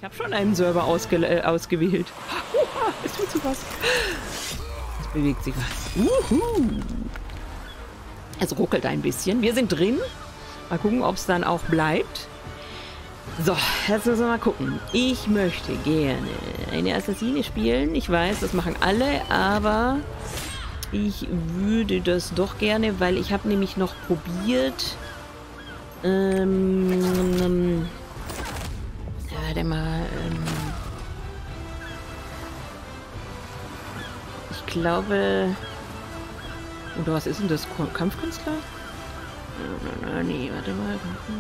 Ich habe schon einen Server ausgewählt. Es tut sich was. Es bewegt sich was. Es ruckelt ein bisschen. Wir sind drin. Mal gucken, ob es dann auch bleibt. So, jetzt müssen wir mal gucken. Ich möchte gerne eine Assassine spielen. Ich weiß, das machen alle, aber ich würde das doch gerne, weil ich habe nämlich noch probiert. Warte mal. Ich glaube. Oder was ist denn das? Kampfkünstler? Nee, warte mal.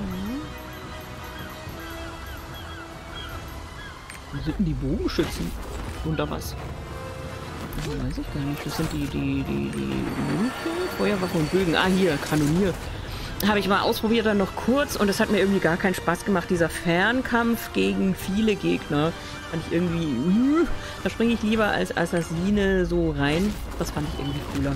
Wo sind denn die Bogenschützen? Oder was? Weiß ich gar nicht. Das sind die Mönche, Feuerwaffen und Bögen. Ah, hier, Kanonier. Habe ich mal ausprobiert, dann noch kurz. Und es hat mir irgendwie gar keinen Spaß gemacht. Dieser Fernkampf gegen viele Gegner. Fand ich irgendwie... da springe ich lieber als Assassine so rein. Das fand ich irgendwie cooler.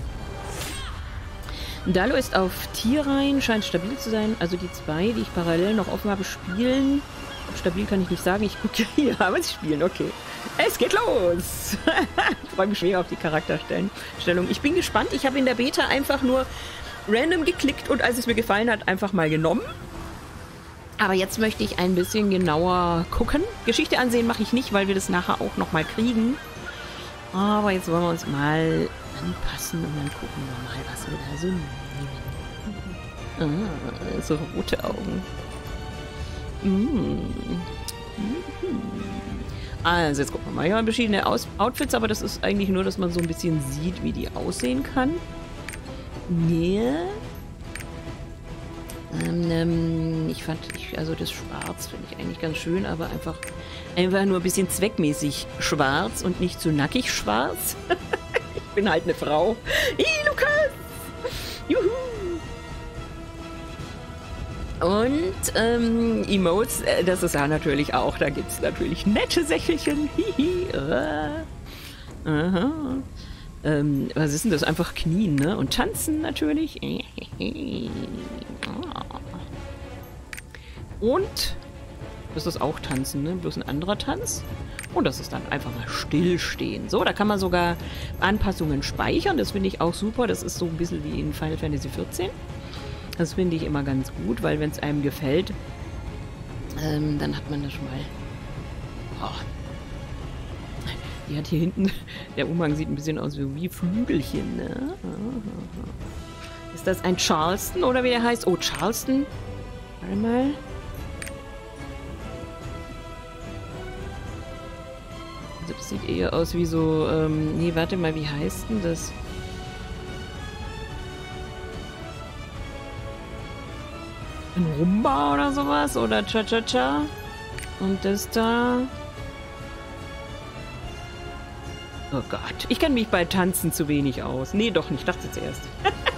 Dalo ist auf Tierreihen, scheint stabil zu sein. Also die zwei, die ich parallel noch offen habe, spielen. Stabil kann ich nicht sagen. Ich gucke ja hier, aber sie spielen. Okay. Es geht los! Ich freue mich schwer auf die Charakterstellung. Ich bin gespannt. Ich habe in der Beta einfach nur random geklickt und als es mir gefallen hat, einfach mal genommen. Aber jetzt möchte ich ein bisschen genauer gucken. Geschichte ansehen mache ich nicht, weil wir das nachher auch nochmal kriegen. Aber jetzt wollen wir uns mal anpassen und dann gucken wir mal, was wir da so nehmen. Ah, so rote Augen. Also jetzt gucken wir mal. Ja, verschiedene Outfits, aber das ist eigentlich nur, dass man so ein bisschen sieht, wie die aussehen kann. Nee. Also das Schwarz finde ich eigentlich ganz schön, aber einfach nur ein bisschen zweckmäßig schwarz und nicht zu nackig schwarz. Ich bin halt eine Frau. Lukas! Juhu! Und Emotes, das ist ja natürlich auch, da gibt es natürlich nette Sächelchen. Hihi. Aha. Was ist denn das? Einfach knien, ne? Und tanzen natürlich. Und das ist auch tanzen, ne? Bloß ein anderer Tanz. Und das ist dann einfach mal stillstehen. So, da kann man sogar Anpassungen speichern. Das finde ich auch super. Das ist so ein bisschen wie in Final Fantasy XIV. Das finde ich immer ganz gut, weil wenn es einem gefällt, dann hat man das schon mal. Oh. Die hat hier hinten, der Umhang sieht ein bisschen aus wie Flügelchen, ne? Ist das ein Charleston oder wie der heißt? Oh, Charleston. Warte mal. Also das sieht eher aus wie so, nee, warte mal, wie heißt denn das? Ein Rumba oder sowas? Oder Cha-Cha-Cha? Und das da... Oh Gott, ich kenne mich bei Tanzen zu wenig aus. Nee, doch nicht, dachte jetzt erst.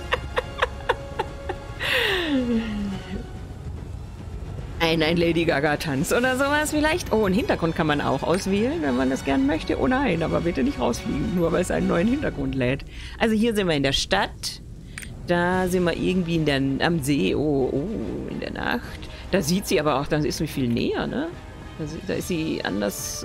ein Lady Gaga-Tanz oder sowas vielleicht. Oh, einen Hintergrund kann man auch auswählen, wenn man das gern möchte. Oh nein, aber bitte nicht rausfliegen, nur weil es einen neuen Hintergrund lädt. Also hier sind wir in der Stadt. Da sind wir irgendwie am See. Oh, in der Nacht. Da sieht sie aber auch, dann ist sie viel näher, ne? Da ist sie anders...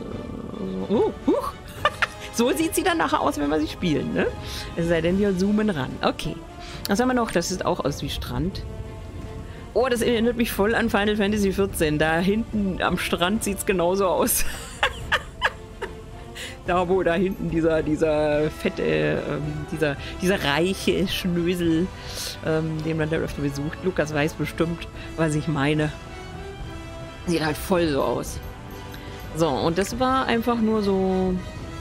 So sieht sie dann nachher aus, wenn wir sie spielen, ne? Es sei denn, wir zoomen ran. Okay. Was haben wir noch? Das sieht auch aus wie Strand. Oh, das erinnert mich voll an Final Fantasy XIV. Da hinten am Strand sieht es genauso aus. Da, wo da hinten dieser fette, dieser reiche Schnösel, den man da öfter besucht. Lukas weiß bestimmt, was ich meine. Sieht halt voll so aus. So, und das war einfach nur so...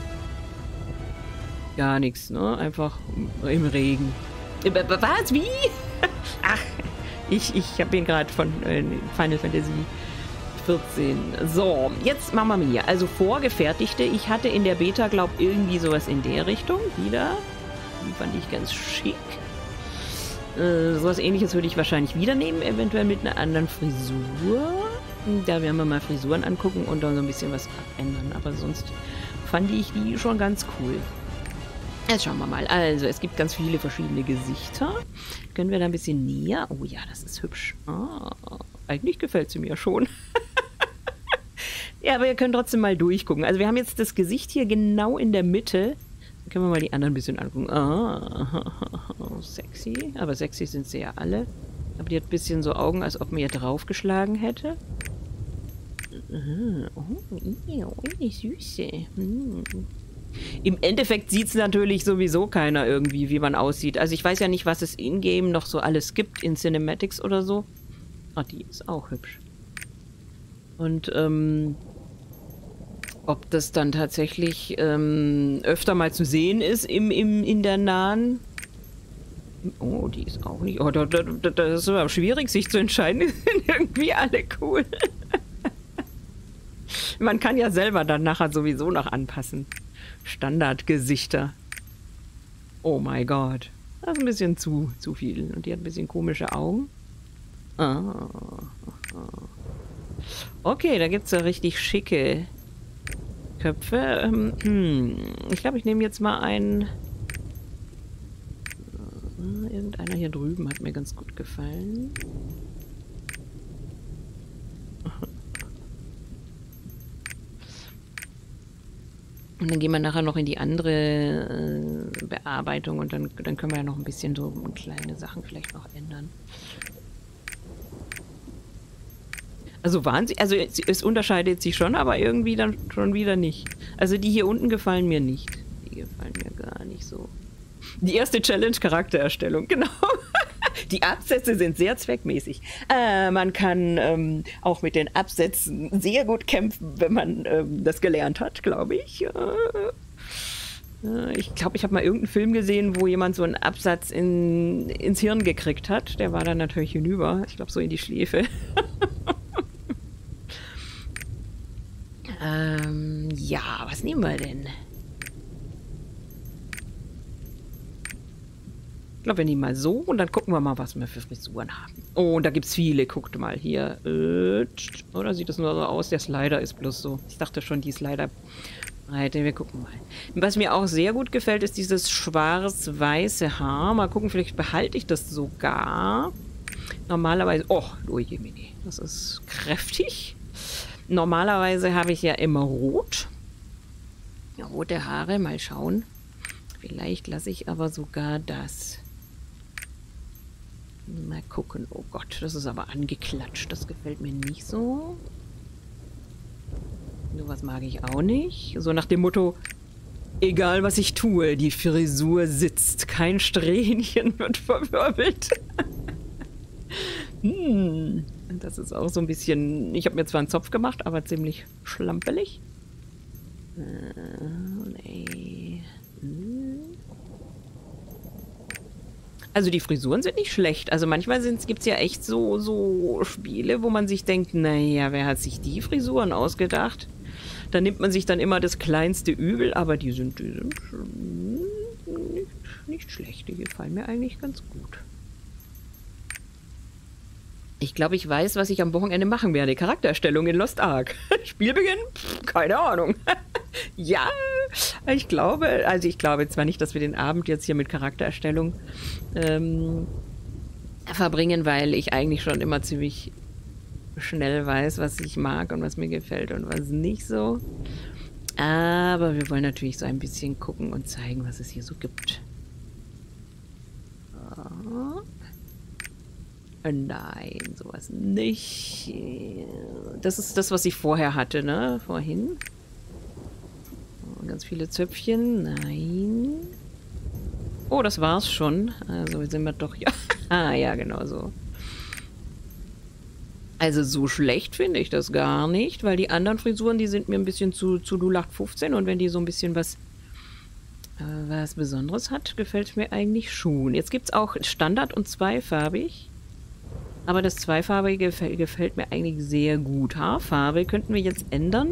Gar nichts, ne? Einfach im Regen. Was? Wie? Ach, ich habe ihn gerade von Final Fantasy 14. So, jetzt Mama Mia. Also vorgefertigte. Ich hatte in der Beta, glaube ich, irgendwie sowas in der Richtung. Wieder. Die fand ich ganz schick. Sowas Ähnliches würde ich wahrscheinlich wieder nehmen. Eventuell mit einer anderen Frisur. Da werden wir mal Frisuren angucken und dann so ein bisschen was abändern. Aber sonst fand ich die schon ganz cool. Jetzt schauen wir mal. Also, es gibt ganz viele verschiedene Gesichter. Können wir da ein bisschen näher? Oh ja, das ist hübsch. Ah, eigentlich gefällt sie mir schon. Ja, aber ihr könnt trotzdem mal durchgucken. Also wir haben jetzt das Gesicht hier genau in der Mitte. Dann können wir mal die anderen ein bisschen angucken. Ah, sexy. Aber sexy sind sie ja alle. Aber die hat ein bisschen so Augen, als ob man ihr draufgeschlagen hätte. Oh, die Süße. Im Endeffekt sieht es natürlich sowieso keiner irgendwie, wie man aussieht. Also ich weiß ja nicht, was es in-game noch so alles gibt in Cinematics oder so. Ah, die ist auch hübsch. Und ob das dann tatsächlich öfter mal zu sehen ist in der nahen... Oh, die ist auch nicht... Oh, das ist aber schwierig, sich zu entscheiden. Die sind irgendwie alle cool. Man kann ja selber dann nachher sowieso noch anpassen. Standardgesichter. Oh mein Gott. Das ist ein bisschen zu viel. Und die hat ein bisschen komische Augen. Okay, da gibt es ja richtig schicke Köpfe. Ich glaube, ich nehme jetzt mal einen... Irgendeiner hier drüben hat mir ganz gut gefallen. Und dann gehen wir nachher noch in die andere Bearbeitung und dann können wir ja noch ein bisschen so kleine Sachen vielleicht noch ändern. Also es unterscheidet sich schon, aber irgendwie dann schon wieder nicht. Also die hier unten gefallen mir nicht. Die gefallen mir gar nicht so. Die erste Challenge Charaktererstellung, genau. Die Absätze sind sehr zweckmäßig. Man kann auch mit den Absätzen sehr gut kämpfen, wenn man das gelernt hat, glaube ich. Ich glaube, ich habe mal irgendeinen Film gesehen, wo jemand so einen Absatz ins Hirn gekriegt hat. Der war dann natürlich hinüber. Ich glaube, so in die Schläfe. Ja, was nehmen wir denn? Ich glaube, wir nehmen mal so und dann gucken wir mal, was wir für Frisuren haben. Oh, und da gibt es viele. Guckt mal hier. Oder sieht das nur so aus? Der Slider ist bloß so. Ich dachte schon, die Slider-Breite. Wir gucken mal. Was mir auch sehr gut gefällt, ist dieses schwarz-weiße Haar. Mal gucken, vielleicht behalte ich das sogar. Normalerweise... Oh, Jemini. Das ist kräftig. Normalerweise habe ich ja immer rot. Rote Haare. Mal schauen. Vielleicht lasse ich aber sogar das... Mal gucken. Oh Gott, das ist aber angeklatscht. Das gefällt mir nicht so. Sowas mag ich auch nicht. So nach dem Motto, egal was ich tue, die Frisur sitzt. Kein Strähnchen wird verwirbelt. Das ist auch so ein bisschen... Ich habe mir zwar einen Zopf gemacht, aber ziemlich schlampelig. Nee. Also die Frisuren sind nicht schlecht. Also manchmal gibt es ja echt so Spiele, wo man sich denkt, naja, wer hat sich die Frisuren ausgedacht? Da nimmt man sich dann immer das kleinste Übel, aber die sind nicht schlecht. Die gefallen mir eigentlich ganz gut. Ich glaube, ich weiß, was ich am Wochenende machen werde. Charaktererstellung in Lost Ark. Spielbeginn? Keine Ahnung. Ja, ich glaube zwar nicht, dass wir den Abend jetzt hier mit Charaktererstellung verbringen, weil ich eigentlich schon immer ziemlich schnell weiß, was ich mag und was mir gefällt und was nicht so. Aber wir wollen natürlich so ein bisschen gucken und zeigen, was es hier so gibt. Oh. Nein, sowas nicht. Das ist das, was ich vorher hatte, ne? Vorhin. Ganz viele Zöpfchen. Nein. Oh, das war's schon. Also sind wir doch... Ja. Ah, ja, genau so. Also so schlecht finde ich das gar nicht, weil die anderen Frisuren, die sind mir ein bisschen zu 0815 und wenn die so ein bisschen was Besonderes hat, gefällt es mir eigentlich schon. Jetzt gibt es auch Standard und zweifarbig. Aber das Zweifarbige gefällt mir eigentlich sehr gut. Haarfarbe könnten wir jetzt ändern.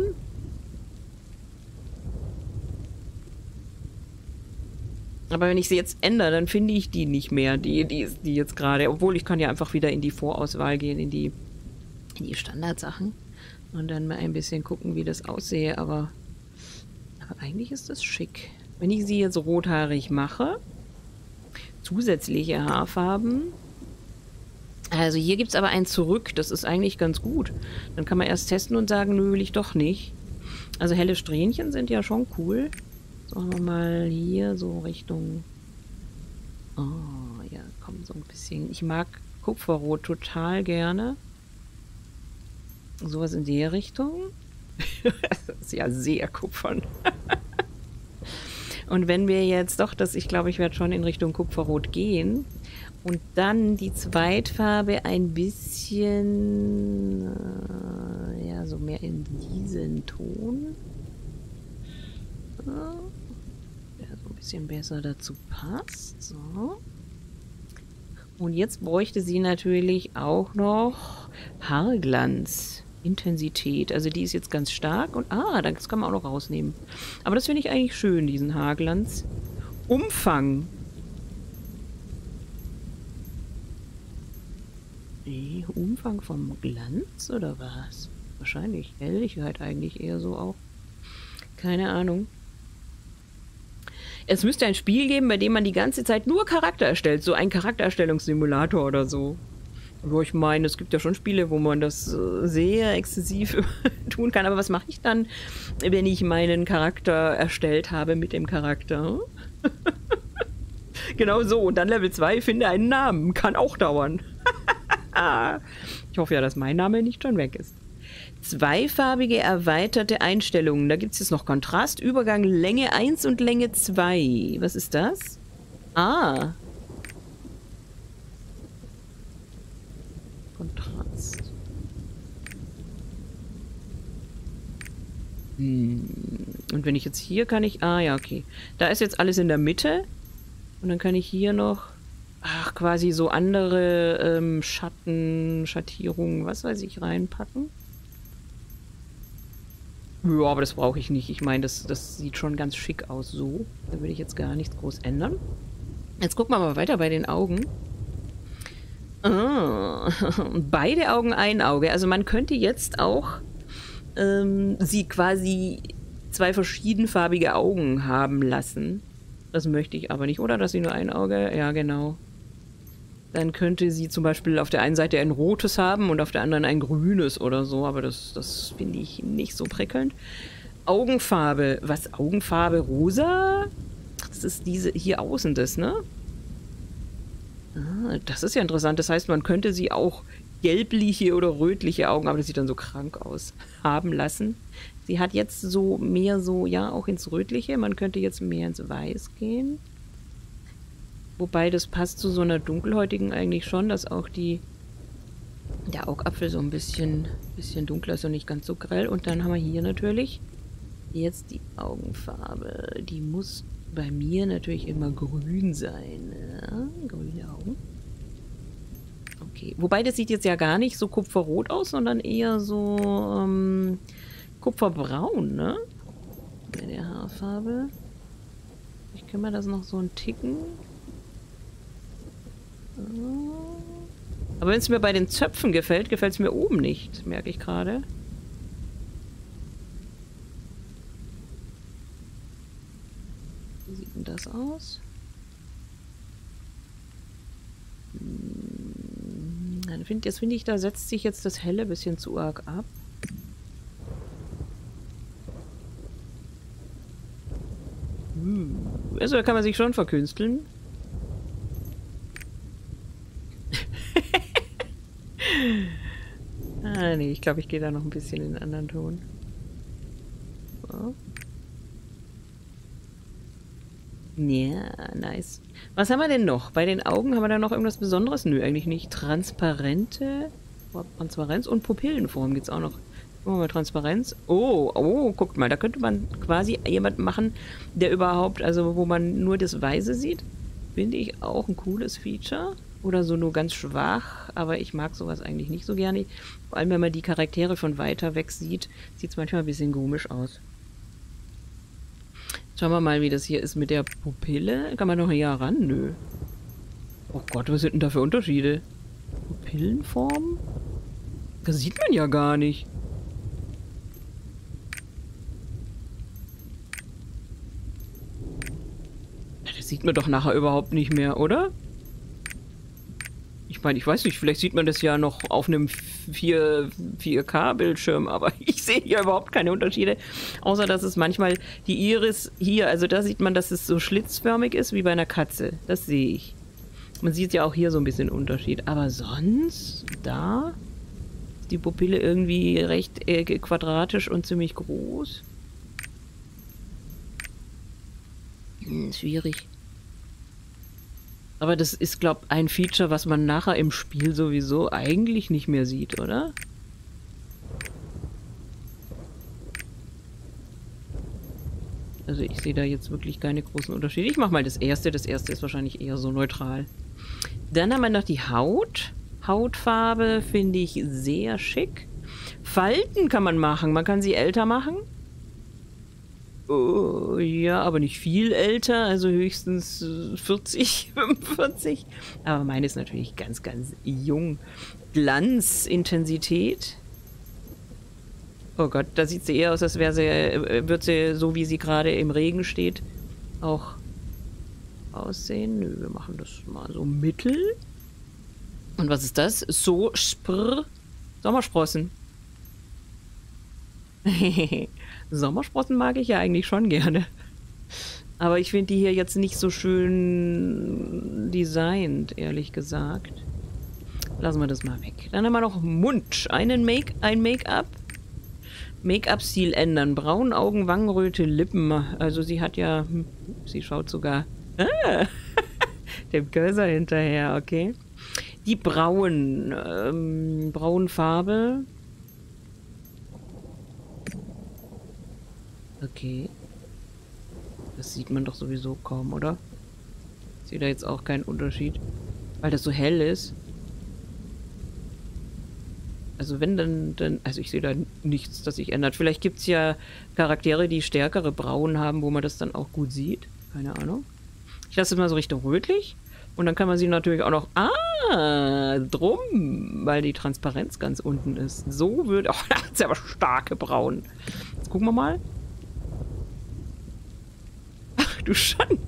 Aber wenn ich sie jetzt ändere, dann finde ich die nicht mehr, die jetzt gerade. Obwohl, ich kann ja einfach wieder in die Vorauswahl gehen, in die Standardsachen. Und dann mal ein bisschen gucken, wie das aussehe. Aber eigentlich ist das schick. Wenn ich sie jetzt rothaarig mache, zusätzliche Haarfarben... Also hier gibt es aber ein Zurück. Das ist eigentlich ganz gut. Dann kann man erst testen und sagen, nö, will ich doch nicht. Also helle Strähnchen sind ja schon cool. Sagen wir mal hier so Richtung... Oh, ja, komm, so ein bisschen. Ich mag Kupferrot total gerne. Sowas in der Richtung. Das ist ja sehr kupfern. Und wenn wir jetzt doch, ich glaube, ich werde schon in Richtung Kupferrot gehen. Und dann die Zweitfarbe ein bisschen, ja, so mehr in diesen Ton. Der so ein bisschen besser dazu passt. So. Und jetzt bräuchte sie natürlich auch noch Haarglanz. Intensität. Also die ist jetzt ganz stark. Und das kann man auch noch rausnehmen. Aber das finde ich eigentlich schön, diesen Haarglanz. Umfang. Umfang vom Glanz oder was? Wahrscheinlich Helligkeit eigentlich eher so auch. Keine Ahnung. Es müsste ein Spiel geben, bei dem man die ganze Zeit nur Charakter erstellt. So ein Charaktererstellungssimulator oder so. Aber ich meine, es gibt ja schon Spiele, wo man das sehr exzessiv tun kann. Aber was mache ich dann, wenn ich meinen Charakter erstellt habe mit dem Charakter? Genau so. Und dann Level 2, finde einen Namen. Kann auch dauern. Ich hoffe ja, dass mein Name nicht schon weg ist. Zweifarbige erweiterte Einstellungen. Da gibt es jetzt noch Kontrast, Übergang, Länge 1 und Länge 2. Was ist das? Kontrast. Und wenn ich jetzt hier kann ich... ja, okay. Da ist jetzt alles in der Mitte. Und dann kann ich hier noch... quasi so andere Schatten, Schattierungen, was weiß ich, reinpacken. Ja, aber das brauche ich nicht. Ich meine, das sieht schon ganz schick aus so. Da würde ich jetzt gar nichts groß ändern. Jetzt gucken wir mal weiter bei den Augen. Beide Augen, ein Auge. Also man könnte jetzt auch sie quasi zwei verschiedenfarbige Augen haben lassen. Das möchte ich aber nicht. Oder dass sie nur ein Auge... Ja, genau. Dann könnte sie zum Beispiel auf der einen Seite ein rotes haben und auf der anderen ein grünes oder so. Aber das finde ich nicht so prickelnd. Augenfarbe. Was? Augenfarbe rosa? Das ist diese hier außen das, ne? Das ist ja interessant. Das heißt, man könnte sie auch gelbliche oder rötliche Augen, aber das sieht dann so krank aus, haben lassen. Sie hat jetzt so mehr so, ja, auch ins Rötliche. Man könnte jetzt mehr ins Weiß gehen. Wobei, das passt zu so einer dunkelhäutigen eigentlich schon, dass auch der Augapfel so ein bisschen dunkler ist und nicht ganz so grell. Und dann haben wir hier natürlich jetzt die Augenfarbe. Die muss bei mir natürlich immer grün sein. Ja, grüne Augen. Okay. Wobei, das sieht jetzt ja gar nicht so kupferrot aus, sondern eher so kupferbraun, ne? Bei der Haarfarbe. Ich kann mir das noch so einen Ticken... Aber wenn es mir bei den Zöpfen gefällt, gefällt es mir oben nicht, merke ich gerade. Wie sieht denn das aus? Jetzt finde ich, da setzt sich jetzt das Helle ein bisschen zu arg ab. Also da kann man sich schon verkünsteln. Nee, ich glaube, ich gehe da noch ein bisschen in einen anderen Ton. So. Ja, nice. Was haben wir denn noch? Bei den Augen haben wir da noch irgendwas Besonderes? Nö, eigentlich nicht. Transparenz und Pupillenform gibt es auch noch. Gucken wir mal, Transparenz. Oh, guckt mal, da könnte man quasi jemanden machen, der überhaupt, also wo man nur das Weiße sieht. Finde ich auch ein cooles Feature. Oder so nur ganz schwach, aber ich mag sowas eigentlich nicht so gerne. Vor allem, wenn man die Charaktere von weiter weg sieht, sieht es manchmal ein bisschen komisch aus. Schauen wir mal, wie das hier ist mit der Pupille. Kann man noch hier ran? Nö. Oh Gott, was sind denn da für Unterschiede? Pupillenform? Das sieht man ja gar nicht. Das sieht man doch nachher überhaupt nicht mehr, oder? Ich meine, ich weiß nicht, vielleicht sieht man das ja noch auf einem 4K-Bildschirm, aber ich sehe hier überhaupt keine Unterschiede. Außer, dass es manchmal die Iris hier, also da sieht man, dass es so schlitzförmig ist wie bei einer Katze. Das sehe ich. Man sieht ja auch hier so ein bisschen Unterschied. Aber sonst, da ist die Pupille irgendwie recht quadratisch und ziemlich groß. Schwierig. Aber das ist, glaube ich, ein Feature, was man nachher im Spiel sowieso eigentlich nicht mehr sieht, oder? Also ich sehe da jetzt wirklich keine großen Unterschiede. Ich mache mal das erste. Das erste ist wahrscheinlich eher so neutral. Dann haben wir noch die Haut. Hautfarbe finde ich sehr schick. Falten kann man machen. Man kann sie älter machen. Oh, ja, aber nicht viel älter, also höchstens 40, 45. Aber meine ist natürlich ganz, ganz jung. Glanzintensität. Oh Gott, da sieht sie eher aus, als würde sie, so wie sie gerade im Regen steht, auch aussehen. Nö, wir machen das mal so mittel. Und was ist das? So Sommersprossen. Sommersprossen mag ich ja eigentlich schon gerne. Aber ich finde die hier jetzt nicht so schön designt, ehrlich gesagt. Lassen wir das mal weg. Dann haben wir noch Mund. Ein Make-up. Make-up-Stil ändern. Braun, Augen, Wangenröte, Lippen. Also sie hat ja... Sie schaut sogar... dem Cursor hinterher, okay. Die Brauen. Braunfarbe. Okay. Das sieht man doch sowieso kaum, oder? Ich sehe da jetzt auch keinen Unterschied. Weil das so hell ist. Also wenn dann... Also ich sehe da nichts, das sich ändert. Vielleicht gibt es ja Charaktere, die stärkere Brauen haben, wo man das dann auch gut sieht. Keine Ahnung. Ich lasse es mal so Richtung rötlich. Und dann kann man sie natürlich auch noch... drum! Weil die Transparenz ganz unten ist. So wird... Oh, da hat sie aber starke Brauen. Jetzt gucken wir mal. Ach du Schande.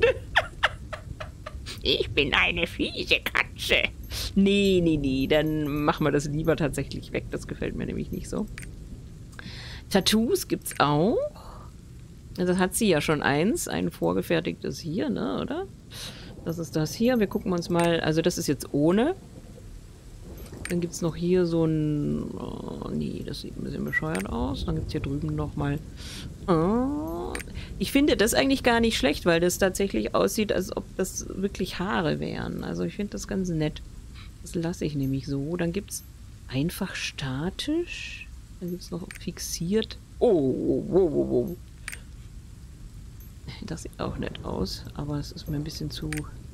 Ich bin eine fiese Katze. Nee. Dann machen wir das lieber tatsächlich weg. Das gefällt mir nämlich nicht so. Tattoos gibt's auch. Das hat sie ja schon eins. Ein vorgefertigtes hier, ne, oder? Das ist das hier. Wir gucken uns mal... Also das ist jetzt ohne. Dann gibt es noch hier so ein... Oh, nee, das sieht ein bisschen bescheuert aus. Dann gibt es hier drüben nochmal... Oh. Ich finde das eigentlich gar nicht schlecht, weil das tatsächlich aussieht, als ob das wirklich Haare wären. Also ich finde das ganz nett. Das lasse ich nämlich so. Dann gibt es einfach statisch. Dann gibt es noch fixiert. Oh. Das sieht auch nett aus, aber es ist mir ein bisschen zu...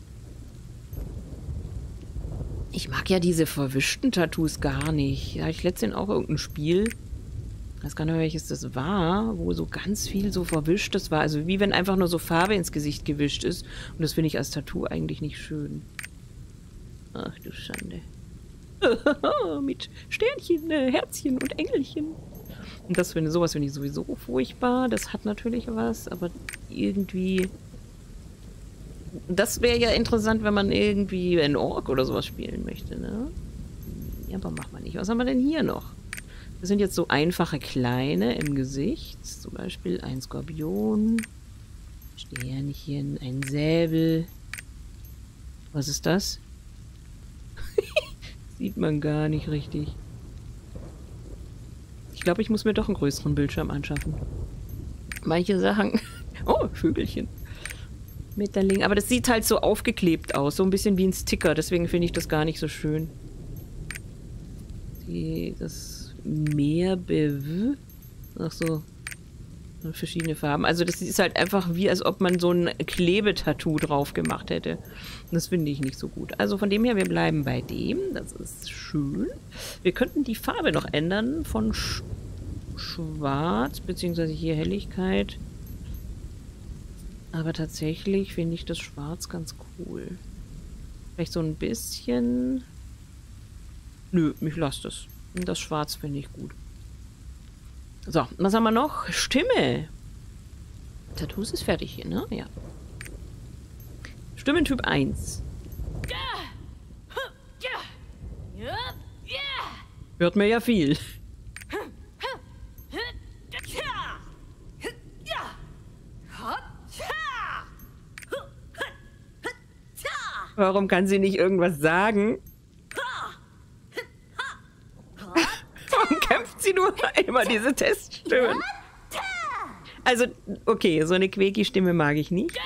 Ich mag ja diese verwischten Tattoos gar nicht. Da hatte ich letztens auch irgendein Spiel, ich weiß gar nicht, welches das war, wo so ganz viel so Verwischtes war. Also wie wenn einfach nur so Farbe ins Gesicht gewischt ist. Und das finde ich als Tattoo eigentlich nicht schön. Ach du Schande. Mit Sternchen, Herzchen und Engelchen. Und das finde sowas finde ich sowieso furchtbar. Das hat natürlich was, aber irgendwie... Das wäre ja interessant, wenn man irgendwie ein Ork oder sowas spielen möchte, ne? Ja, aber macht man nicht. Was haben wir denn hier noch? Das sind jetzt so einfache kleine im Gesicht. Zum Beispiel ein Skorpion, Sternchen, ein Säbel. Was ist das? Sieht man gar nicht richtig. Ich glaube, ich muss mir doch einen größeren Bildschirm anschaffen. Manche Sachen... Oh, Vögelchen. Mit der Link. Aber das sieht halt so aufgeklebt aus. So ein bisschen wie ein Sticker. Deswegen finde ich das gar nicht so schön. Das Meerbew. Ach so. Verschiedene Farben. Also das ist halt einfach wie, als ob man so ein Klebetattoo drauf gemacht hätte. Das finde ich nicht so gut. Also von dem her, wir bleiben bei dem. Das ist schön. Wir könnten die Farbe noch ändern von Schwarz, beziehungsweise hier Helligkeit. Aber tatsächlich finde ich das Schwarz ganz cool. Vielleicht so ein bisschen... Nö, ich lasse das. Das Schwarz finde ich gut. So, was haben wir noch? Stimme. Tattoos ist fertig hier, ne? Ja. Stimmentyp 1. Hört mir ja viel. Warum kann sie nicht irgendwas sagen? Warum kämpft sie nur immer diese Teststimmen? Also, okay, so eine Quäki-Stimme mag ich nicht.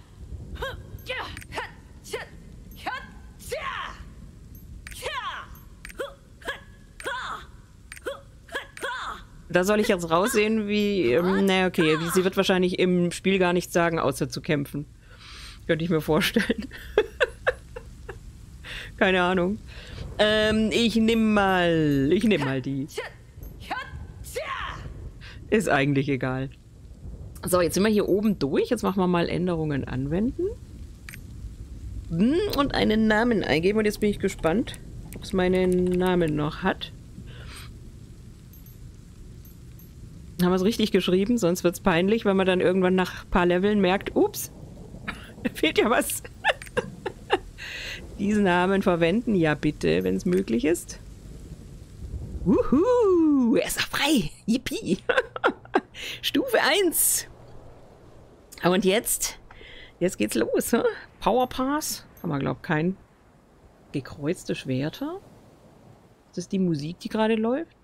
Da soll ich jetzt raussehen wie... naja, okay, sie wird wahrscheinlich im Spiel gar nichts sagen, außer zu kämpfen. Könnte ich mir vorstellen. Keine Ahnung. Ich nehme mal die. Ist eigentlich egal. So, jetzt sind wir hier oben durch. Jetzt machen wir mal Änderungen anwenden. Und einen Namen eingeben. Und jetzt bin ich gespannt, ob es meinen Namen noch hat. Haben wir es richtig geschrieben? Sonst wird es peinlich, wenn man dann irgendwann nach ein paar Leveln merkt, ups, da fehlt ja was. Diesen Namen verwenden, ja bitte, wenn es möglich ist. Wuhu, er ist auch frei. Yippie. Stufe 1. Und jetzt geht's los. Hm? Power Pass. Haben wir, glaube ich, kein gekreuzte Schwerter. Ist das die Musik, die gerade läuft?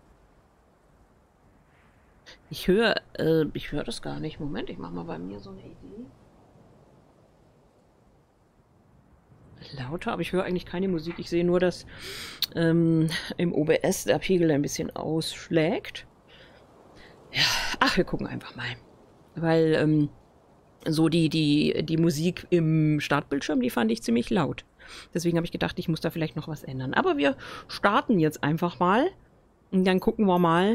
Ich höre das gar nicht. Moment, ich mache mal bei mir so eine Idee. Lauter, aber ich höre eigentlich keine Musik. Ich sehe nur, dass im OBS der Pegel ein bisschen ausschlägt. Ja, ach, wir gucken einfach mal. Weil so die Musik im Startbildschirm, die fand ich ziemlich laut. Deswegen habe ich gedacht, ich muss da vielleicht noch was ändern. Aber wir starten jetzt einfach mal. Und dann gucken wir mal.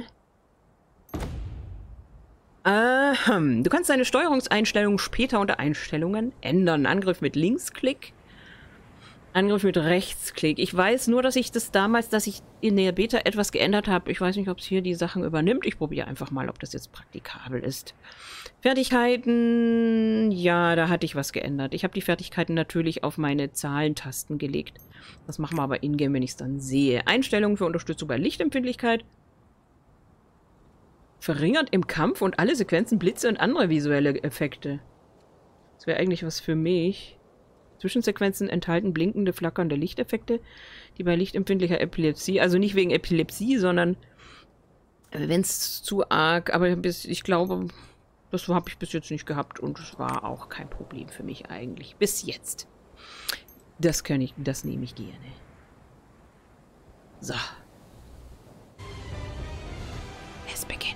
Du kannst deine Steuerungseinstellungen später unter Einstellungen ändern. Angriff mit Linksklick. Angriff mit Rechtsklick. Ich weiß nur, dass ich das damals, dass ich in der Beta etwas geändert habe. Ich weiß nicht, ob es hier die Sachen übernimmt. Ich probiere einfach mal, ob das jetzt praktikabel ist. Fertigkeiten. Ja, da hatte ich was geändert. Ich habe die Fertigkeiten natürlich auf meine Zahlentasten gelegt. Das machen wir aber in-game, wenn ich es dann sehe. Einstellungen für Unterstützung bei Lichtempfindlichkeit. Verringert im Kampf und alle Sequenzen Blitze und andere visuelle Effekte. Das wäre eigentlich was für mich. Zwischensequenzen enthalten blinkende, flackernde Lichteffekte, die bei lichtempfindlicher Epilepsie, also nicht wegen Epilepsie, sondern wenn es zu arg, aber ich glaube, das habe ich bis jetzt nicht gehabt und es war auch kein Problem für mich eigentlich. Bis jetzt. Das nehme ich gerne. So. Es beginnt.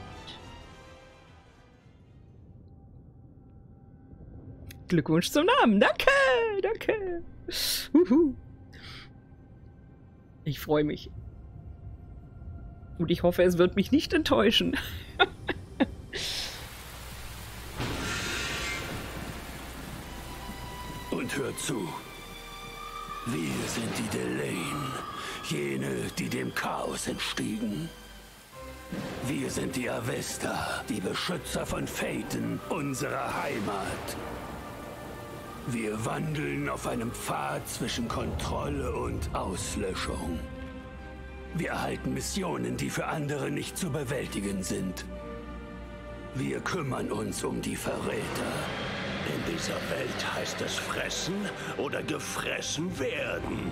Glückwunsch zum Namen. Danke, danke. Ich freue mich. Und ich hoffe, es wird mich nicht enttäuschen. Und hört zu. Wir sind die Delane, jene, die dem Chaos entstiegen. Wir sind die Avesta, die Beschützer von Phaeton, unserer Heimat. Wir wandeln auf einem Pfad zwischen Kontrolle und Auslöschung. Wir erhalten Missionen, die für andere nicht zu bewältigen sind. Wir kümmern uns um die Verräter. In dieser Welt heißt es fressen oder gefressen werden.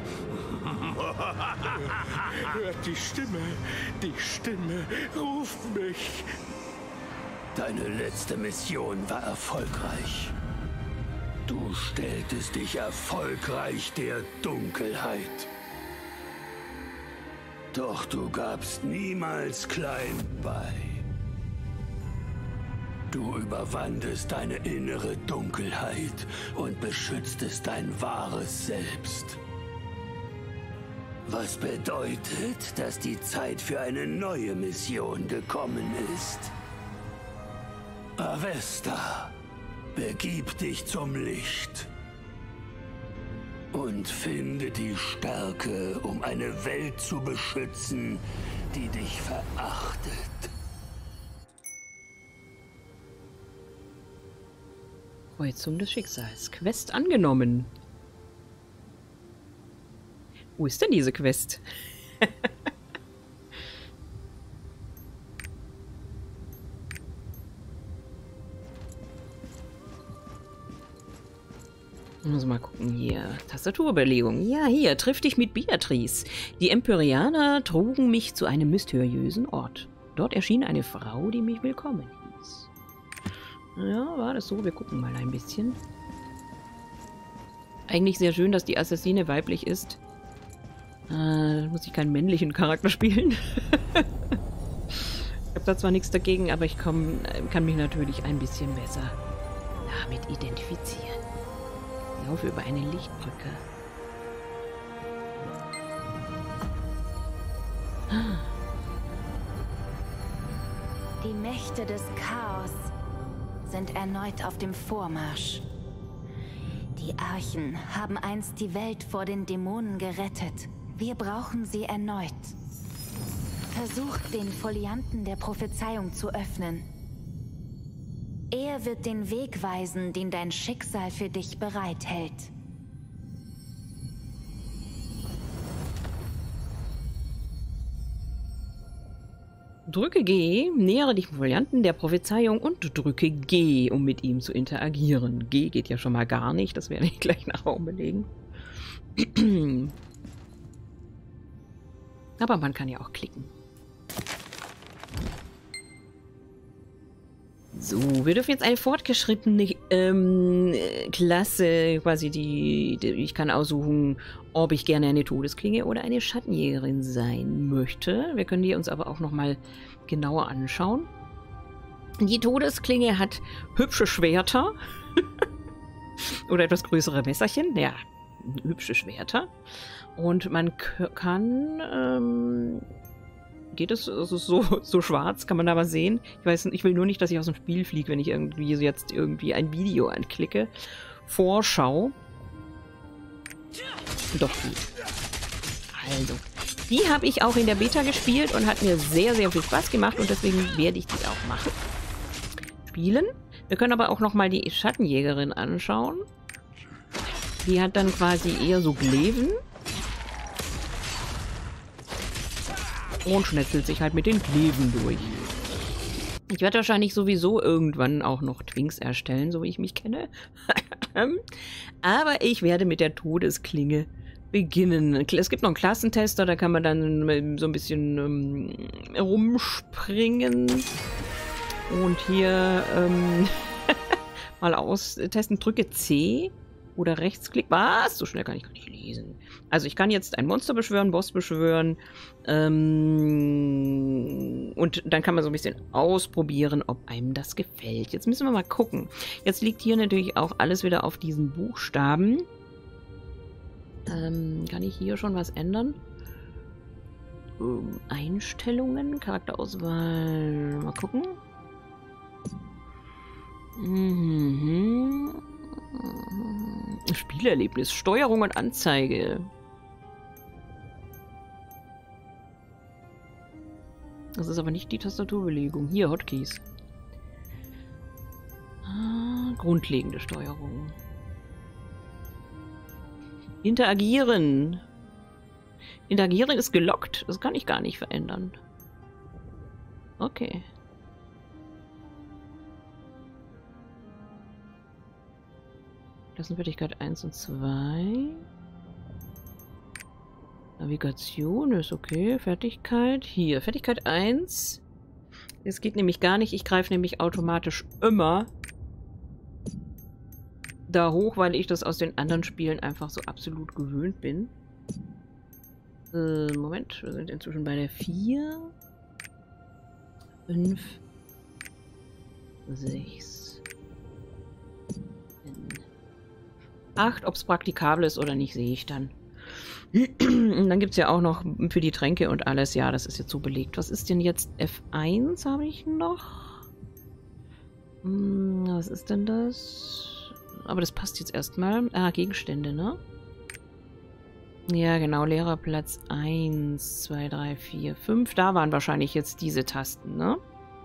Hört die Stimme ruft mich. Deine letzte Mission war erfolgreich. Du stelltest dich erfolgreich der Dunkelheit. Doch du gabst niemals klein bei. Du überwandest deine innere Dunkelheit und beschütztest dein wahres Selbst. Was bedeutet, dass die Zeit für eine neue Mission gekommen ist. Avesta, begib dich zum Licht. Und finde die Stärke, um eine Welt zu beschützen, die dich verachtet. Kreuzung des Schicksals. Quest angenommen. Wo ist denn diese Quest? Muss mal gucken hier. Tastaturüberlegung. Ja, hier, triff dich mit Beatrice. Die Empyreaner trugen mich zu einem mysteriösen Ort. Dort erschien eine Frau, die mich willkommen hieß. Ja, war das so? Wir gucken mal ein bisschen. Eigentlich sehr schön, dass die Assassine weiblich ist. Muss ich keinen männlichen Charakter spielen. Ich habe da zwar nichts dagegen, aber ich kann mich natürlich ein bisschen besser damit identifizieren. Ich laufe über eine Lichtbrücke. Die Mächte des Chaos sind erneut auf dem Vormarsch. Die Archen haben einst die Welt vor den Dämonen gerettet. Wir brauchen sie erneut. Versucht, den Folianten der Prophezeiung zu öffnen. Er wird den Weg weisen, den dein Schicksal für dich bereithält. Drücke G, nähere dich dem Folianten der Prophezeiung und drücke G, um mit ihm zu interagieren. G geht ja schon mal gar nicht, das werde ich gleich nachher überlegen. Aber man kann ja auch klicken. So, wir dürfen jetzt eine fortgeschrittene Klasse, quasi ich kann aussuchen, ob ich gerne eine Todesklinge oder eine Schattenjägerin sein möchte. Wir können die uns aber auch nochmal genauer anschauen. Die Todesklinge hat hübsche Schwerter oder etwas größere Messerchen. Ja, hübsche Schwerter. Und man kann... geht es? Es ist so schwarz, kann man da mal sehen. Ich weiß nicht, ich will nur nicht, dass ich aus dem Spiel fliege, wenn ich jetzt irgendwie ein Video anklicke. Vorschau. Doch gut. Also, die habe ich auch in der Beta gespielt und hat mir sehr, sehr viel Spaß gemacht und deswegen werde ich die auch machen. Spielen. Wir können aber auch nochmal die Schattenjägerin anschauen. Die hat dann quasi eher so Gleven. Und schnetzelt sich halt mit den Kleven durch. Ich werde wahrscheinlich sowieso irgendwann auch noch Twinks erstellen, so wie ich mich kenne. Aber ich werde mit der Todesklinge beginnen. Es gibt noch einen Klassentester, da kann man dann so ein bisschen rumspringen. Und hier mal austesten. Drücke C oder Rechtsklick. Was? So schnell kann ich gar nicht lesen. Also ich kann jetzt ein Monster beschwören, Boss beschwören. Und dann kann man so ein bisschen ausprobieren, ob einem das gefällt. Jetzt müssen wir mal gucken. Jetzt liegt hier natürlich auch alles wieder auf diesen Buchstaben. Kann ich hier schon was ändern? Einstellungen, Charakterauswahl. Mal gucken. Spielerlebnis, Steuerung und Anzeige. Das ist aber nicht die Tastaturbelegung. Hier, Hotkeys. Grundlegende Steuerung. Interagieren. Interagieren ist gelockt. Das kann ich gar nicht verändern. Okay. Klassenfertigkeit 1 und 2. Navigation ist okay. Fertigkeit. Hier, Fertigkeit 1. Es geht nämlich gar nicht. Ich greife nämlich automatisch immer da hoch, weil ich das aus den anderen Spielen einfach so absolut gewöhnt bin. Moment, wir sind inzwischen bei der 4. 5. 6. 8. Ob es praktikabel ist oder nicht, sehe ich dann. Und dann gibt es ja auch noch für die Tränke und alles. Ja, das ist jetzt so belegt. Was ist denn jetzt F1 habe ich noch? Was ist denn das? Aber das passt jetzt erstmal. Ah, Gegenstände, ne? Ja, genau. Lehrerplatz 1, 2, 3, 4, 5. Da waren wahrscheinlich jetzt diese Tasten, ne?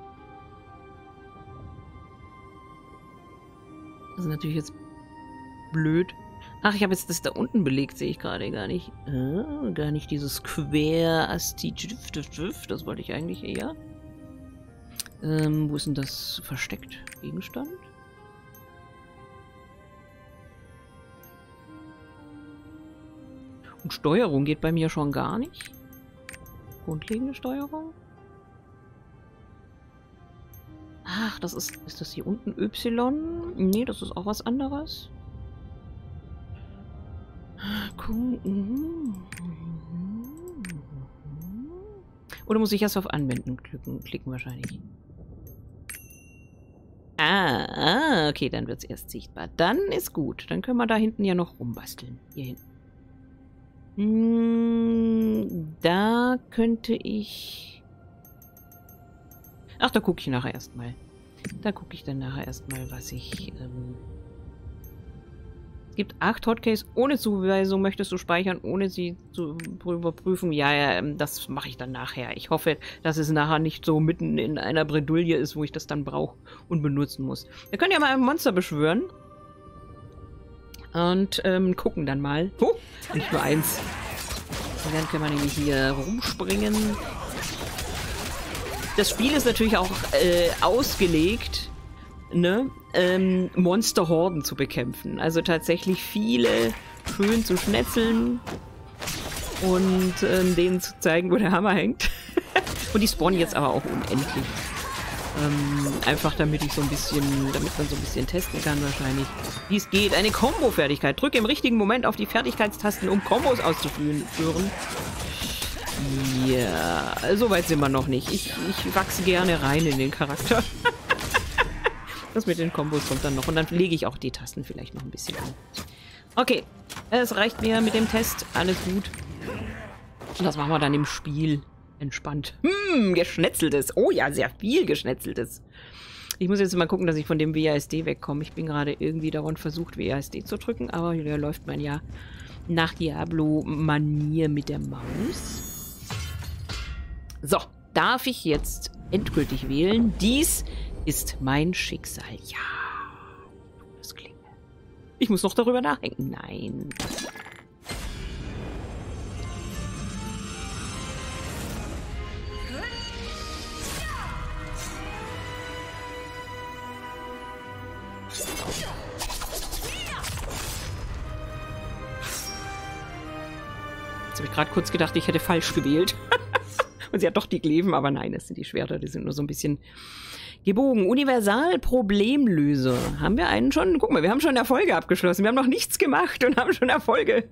Das ist natürlich jetzt blöd. Ach, ich habe jetzt das da unten belegt, sehe ich gerade gar nicht. Gar nicht dieses Quer Asti. Das wollte ich eigentlich eher. Wo ist denn das versteckt? Gegenstand? Steuerung geht bei mir schon gar nicht. Grundlegende Steuerung. Ach, das ist das hier unten Y? Nee, das ist auch was anderes. Oder muss ich erst auf Anwenden klicken wahrscheinlich. Okay, dann wird es erst sichtbar. Dann ist gut. Dann können wir da hinten ja noch rumbasteln. Hier hinten. Da könnte ich... Ach, da gucke ich nachher erstmal. Da gucke ich dann nachher erstmal, was ich... Es gibt 8 Hotkeys ohne Zuweisung. Möchtest du speichern, ohne sie zu überprüfen? Ja, das mache ich dann nachher. Ich hoffe, dass es nachher nicht so mitten in einer Bredouille ist, wo ich das dann brauche und benutzen muss. Wir können ja mal ein Monster beschwören. Und gucken dann mal. Nicht nur eins. Und dann können wir nämlich hier rumspringen. Das Spiel ist natürlich auch ausgelegt, ne, Monsterhorden zu bekämpfen. Also tatsächlich viele schön zu schnetzeln und denen zu zeigen, wo der Hammer hängt. Und die spawnen jetzt aber auch unendlich. Einfach damit man so ein bisschen testen kann wahrscheinlich, wie es geht. Eine Combo-Fertigkeit. Drücke im richtigen Moment auf die Fertigkeitstasten, um Kombos auszuführen. Ja, so weit sind wir noch nicht. Ich wachse gerne rein in den Charakter. Das mit den Kombos kommt dann noch. Und dann lege ich auch die Tasten vielleicht noch ein bisschen an. Okay, es reicht mir mit dem Test. Alles gut. Und das machen wir dann im Spiel. Entspannt. Geschnetzeltes. Oh ja, sehr viel Geschnetzeltes. Ich muss jetzt mal gucken, dass ich von dem WASD wegkomme. Ich bin gerade irgendwie dauernd versucht, WASD zu drücken. Aber hier läuft man ja nach Diablo-Manier mit der Maus. So, darf ich jetzt endgültig wählen? Dies ist mein Schicksal. Ja, das klingt. Ich muss noch darüber nachdenken. Nein. Jetzt habe ich gerade kurz gedacht, ich hätte falsch gewählt. Und sie hat doch die Glaiven, aber nein, das sind die Schwerter, die sind nur so ein bisschen gebogen. Universal-Problemlöser. Haben wir einen schon? Guck mal, wir haben schon Erfolge abgeschlossen. Wir haben noch nichts gemacht und haben schon Erfolge.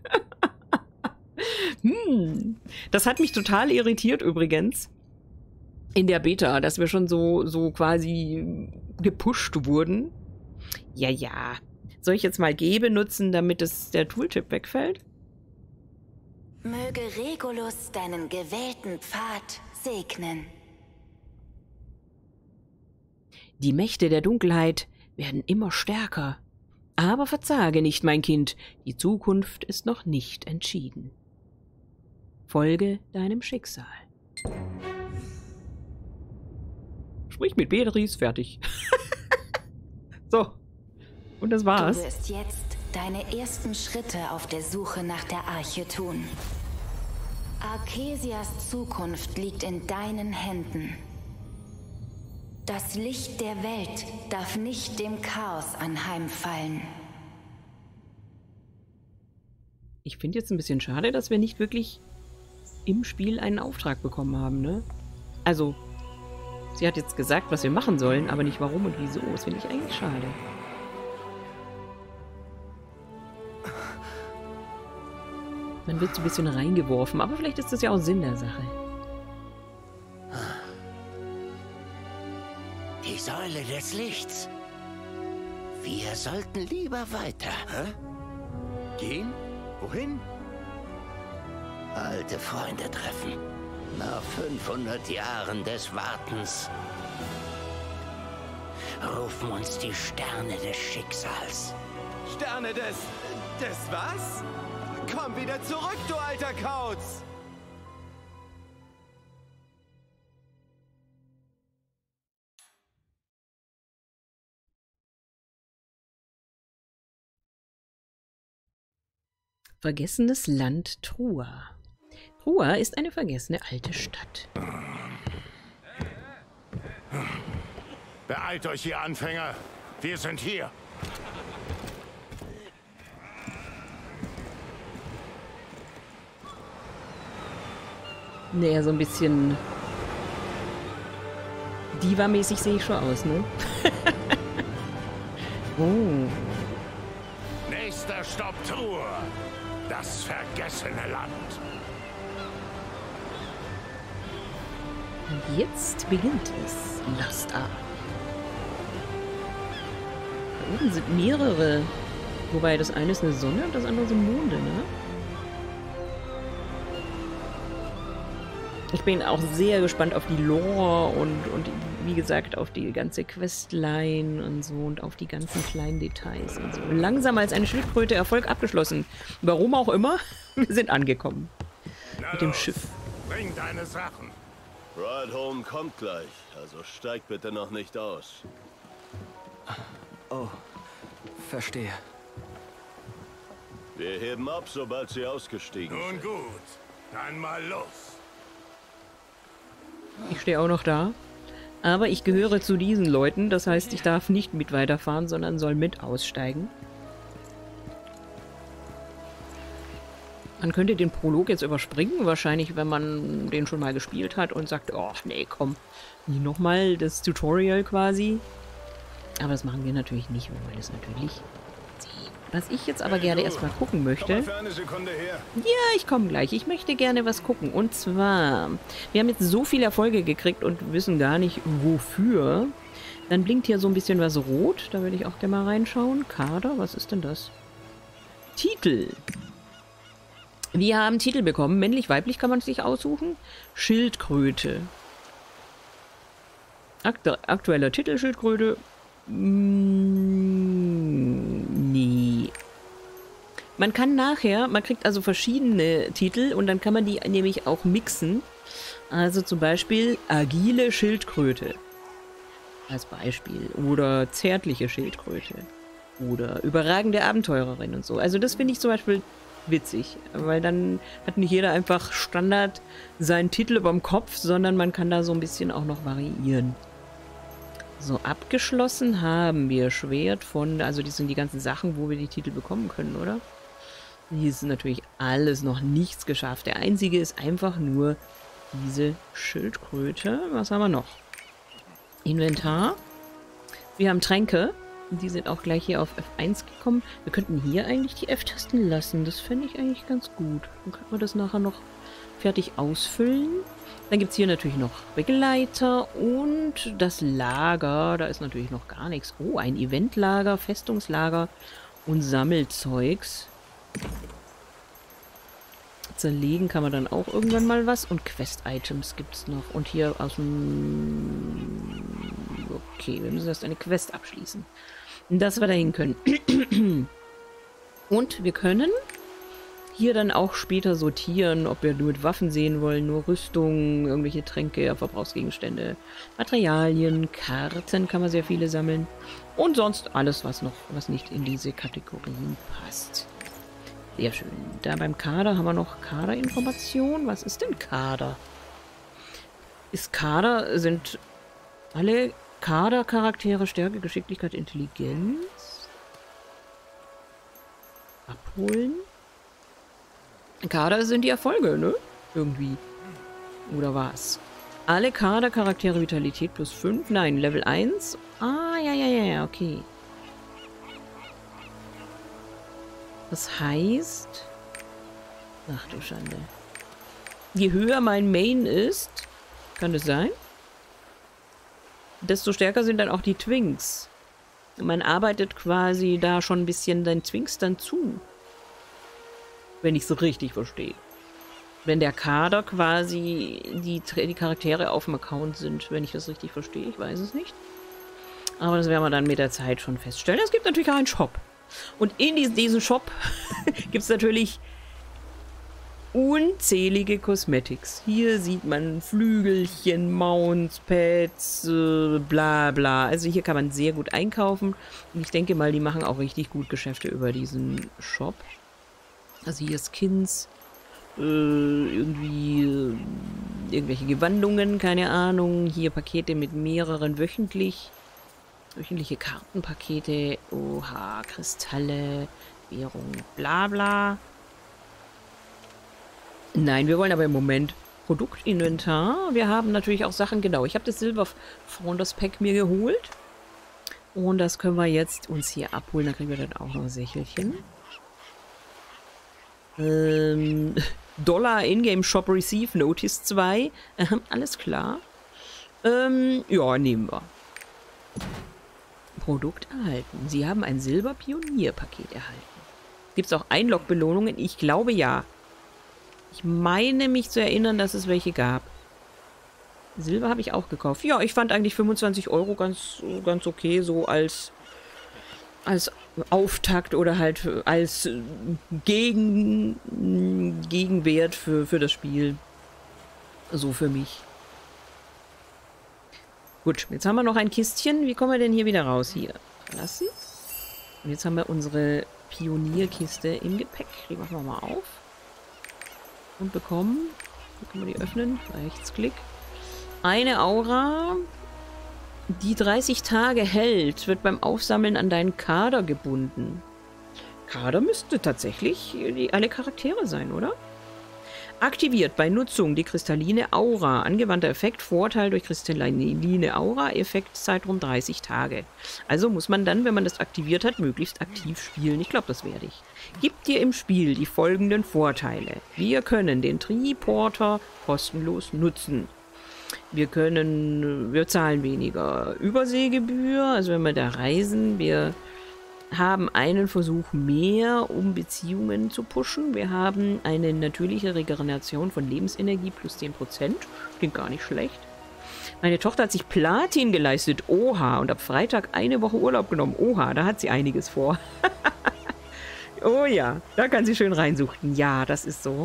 Das hat mich total irritiert übrigens. In der Beta, dass wir schon so quasi gepusht wurden. Ja. Soll ich jetzt mal G benutzen, damit der Tooltip wegfällt? Möge Regulus deinen gewählten Pfad segnen. Die Mächte der Dunkelheit werden immer stärker. Aber verzage nicht, mein Kind, die Zukunft ist noch nicht entschieden. Folge deinem Schicksal. Sprich mit Beatrice, fertig. So, und das war's. Du wirst jetzt deine ersten Schritte auf der Suche nach der Arche tun. Arcesias Zukunft liegt in deinen Händen. Das Licht der Welt darf nicht dem Chaos anheimfallen. Ich finde jetzt ein bisschen schade, dass wir nicht wirklich im Spiel einen Auftrag bekommen haben, ne? Also, sie hat jetzt gesagt, was wir machen sollen, aber nicht warum und wieso. Das finde ich eigentlich schade. Man wird so ein bisschen reingeworfen, aber vielleicht ist das ja auch Sinn der Sache. Die Säule des Lichts. Wir sollten lieber weiter. Hä? Gehen? Wohin? Alte Freunde treffen. Nach 500 Jahren des Wartens rufen uns die Sterne des Schicksals. Sterne des was? Komm wieder zurück, du alter Kauz! Vergessenes Land Trua. Trua ist eine vergessene alte Stadt. Beeilt euch, ihr Anfänger. Wir sind hier. Naja, so ein bisschen Diva-mäßig sehe ich schon aus, ne? Oh. Nächster Stopp Truhe. Das vergessene Land. Und jetzt beginnt es. Lost Ark. Da oben sind mehrere. Wobei das eine ist eine Sonne und das andere sind Monde, ne? Ich bin auch sehr gespannt auf die Lore und wie gesagt auf die ganze Questline und so und auf die ganzen kleinen Details und so. Langsam als eine Schildkröte Erfolg abgeschlossen. Warum auch immer, wir sind angekommen. Mit dem Schiff. Bring deine Sachen. Ride Home kommt gleich, also steig bitte noch nicht aus. Oh, verstehe. Wir heben ab, sobald sie ausgestiegen Nun sind. gut, dann mal los. Ich stehe auch noch da. Aber ich gehöre zu diesen Leuten. Das heißt, ich darf nicht mit weiterfahren, sondern soll mit aussteigen. Man könnte den Prolog jetzt überspringen. Wahrscheinlich, wenn man den schon mal gespielt hat und sagt, oh, nee, komm. Nie nochmal das Tutorial quasi. Aber das machen wir natürlich nicht. Wir wollen das natürlich sehen. Was ich jetzt aber gerne erstmal gucken möchte... Für eine Sekunde her. Ja, ich komme gleich. Ich möchte gerne was gucken. Und zwar, wir haben jetzt so viele Erfolge gekriegt und wissen gar nicht, wofür. Dann blinkt hier so ein bisschen was rot. Da will ich auch gerne mal reinschauen. Kader, was ist denn das? Titel. Wir haben Titel bekommen. Männlich, weiblich kann man sich aussuchen. Schildkröte. Aktueller Titel Schildkröte. Nee. Man kann nachher, man kriegt also verschiedene Titel und dann kann man die nämlich auch mixen. Also zum Beispiel agile Schildkröte. Als Beispiel. Oder zärtliche Schildkröte. Oder überragende Abenteurerin und so. Also das finde ich zum Beispiel witzig. Weil dann hat nicht jeder einfach Standard seinen Titel überm Kopf, sondern man kann da so ein bisschen auch noch variieren. So, abgeschlossen haben wir Schwert von, also das sind die ganzen Sachen, wo wir die Titel bekommen können, oder? Hier ist natürlich alles noch nichts geschafft. Der einzige ist einfach nur diese Schildkröte. Was haben wir noch? Inventar. Wir haben Tränke. Die sind auch gleich hier auf F1 gekommen. Wir könnten hier eigentlich die F-Tasten lassen. Das fände ich eigentlich ganz gut. Dann könnten wir das nachher noch fertig ausfüllen. Dann gibt es hier natürlich noch Begleiter und das Lager. Da ist natürlich noch gar nichts. Oh, ein Eventlager, Festungslager und Sammelzeugs. Zerlegen kann man dann auch irgendwann mal was. Und Quest-Items gibt es noch. Und hier aus dem... Okay, wir müssen erst eine Quest abschließen. Dass wir dahin können. Und wir können... hier dann auch später sortieren, ob wir nur mit Waffen sehen wollen, nur Rüstung, irgendwelche Tränke, Verbrauchsgegenstände, Materialien, Karten kann man sehr viele sammeln und sonst alles, was nicht in diese Kategorien passt. Sehr schön. Da beim Kader haben wir noch Kaderinformation. Was ist denn Kader? Sind alle Kadercharaktere Stärke, Geschicklichkeit, Intelligenz? Abholen? Kader sind die Erfolge, ne? Irgendwie. Oder was? Alle Kadercharaktere Vitalität plus 5. Nein, Level 1. Ah, ja, okay. Das heißt... Ach du Schande. Je höher mein Main ist, kann das sein? Desto stärker sind dann auch die Twinks. Man arbeitet quasi da schon ein bisschen den Twinks dann zu. Wenn ich es so richtig verstehe. Wenn der Kader quasi die Charaktere auf dem Account sind, wenn ich das richtig verstehe. Ich weiß es nicht. Aber das werden wir dann mit der Zeit schon feststellen. Es gibt natürlich auch einen Shop. Und in diesem Shop gibt es natürlich unzählige Cosmetics. Hier sieht man Flügelchen, Mounts, Pads, bla bla. Also hier kann man sehr gut einkaufen. Und ich denke mal, die machen auch richtig gut Geschäfte über diesen Shop. Also hier Skins, irgendwelche Gewandungen, keine Ahnung. Hier Pakete mit mehreren wöchentliche Kartenpakete. Oha, Kristalle, Währung, bla bla. Nein, wir wollen aber im Moment Produktinventar. Wir haben natürlich auch Sachen, genau. Ich habe das Silber Founders Pack mir geholt. Und das können wir jetzt uns hier abholen. Dann kriegen wir dann auch noch ein Sächelchen. Dollar Ingame Shop Receive Notice 2. Alles klar. Ja, nehmen wir. Produkt erhalten. Sie haben ein Silber-Pionier-Paket erhalten. Gibt es auch Einlog-Belohnungen? Ich glaube ja. Ich meine mich zu erinnern, dass es welche gab. Silber habe ich auch gekauft. Ja, ich fand eigentlich 25 € ganz okay, so als Auftakt oder halt als Gegenwert für das Spiel. So für mich. Gut, jetzt haben wir noch ein Kistchen. Wie kommen wir denn hier wieder raus? Hier. Verlassen. Und jetzt haben wir unsere Pionierkiste im Gepäck. Die machen wir mal auf. Und bekommen. Wie können wir die öffnen? Rechtsklick. Eine Aura, die 30 Tage hält, wird beim Aufsammeln an deinen Kader gebunden. Kader müsste tatsächlich alle Charaktere sein, oder? Aktiviert bei Nutzung die kristalline Aura. Angewandter Effekt, Vorteil durch kristalline Aura, Effektzeitraum 30 Tage. Also muss man dann, wenn man das aktiviert hat, möglichst aktiv spielen. Ich glaube, das werde ich. Gibt dir im Spiel die folgenden Vorteile. Wir können den Triporter kostenlos nutzen. Wir zahlen weniger Überseegebühr, also wenn wir da reisen. Wir haben einen Versuch mehr, um Beziehungen zu pushen. Wir haben eine natürliche Regeneration von Lebensenergie plus 10%. Klingt gar nicht schlecht. Meine Tochter hat sich Platin geleistet. Oha. Und ab Freitag eine Woche Urlaub genommen. Oha, da hat sie einiges vor. Oh ja, da kann sie schön reinsuchten. Ja, das ist so.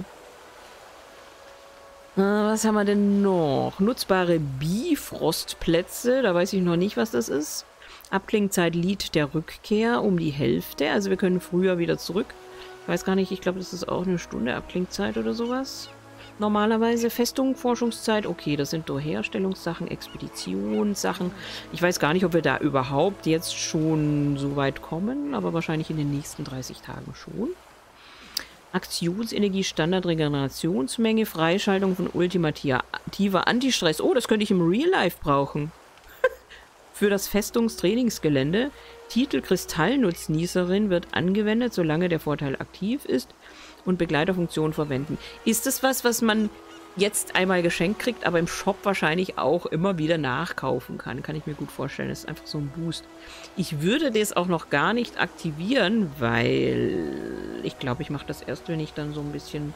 Was haben wir denn noch? Nutzbare Bifrostplätze. Da weiß ich noch nicht, was das ist. Abklingzeit Lied der Rückkehr um die Hälfte. Also wir können früher wieder zurück. Ich weiß gar nicht, ich glaube, das ist auch eine Stunde Abklingzeit oder sowas. Normalerweise Festung, Forschungszeit. Okay, das sind nur Herstellungssachen, Expeditionssachen. Ich weiß gar nicht, ob wir da überhaupt jetzt schon so weit kommen. Aber wahrscheinlich in den nächsten 30 Tagen schon. Aktionsenergie, Standardregenerationsmenge, Freischaltung von ultimativer Antistress. Oh, das könnte ich im Real Life brauchen. Für das Festungstrainingsgelände. Titel Kristallnutznießerin wird angewendet, solange der Vorteil aktiv ist. Und Begleiterfunktion verwenden. Ist das was man jetzt einmal geschenkt kriegt, aber im Shop wahrscheinlich auch immer wieder nachkaufen kann? Kann ich mir gut vorstellen. Das ist einfach so ein Boost. Ich würde das auch noch gar nicht aktivieren, weil ich glaube, ich mache das erst, wenn ich dann so ein bisschen...